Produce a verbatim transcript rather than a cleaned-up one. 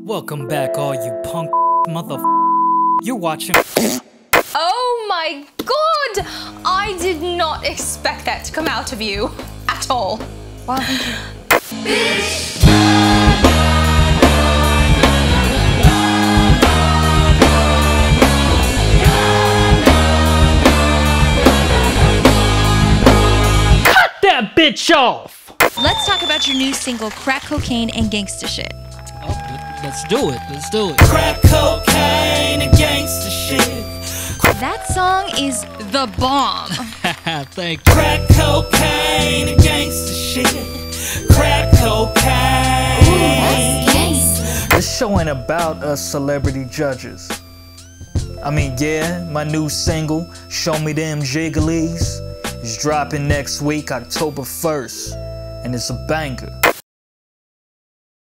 Welcome back, all you punk mother. You're watching. Oh my god! I did not expect that to come out of you at all. Wow, thank you. Bitch! Cut that bitch off! Let's talk about your new single, Crack Cocaine and Gangsta Shit. Oh, let's do it. Let's do it. Crack cocaine and gangsta shit. That song is the bomb. Thank you. Crack cocaine and gangsta shit. Crack cocaine. Ooh, that's gangsta. This show ain't about us celebrity judges. I mean, yeah, my new single, Show Me Them Jigglies, is dropping next week, October first, and it's a banger.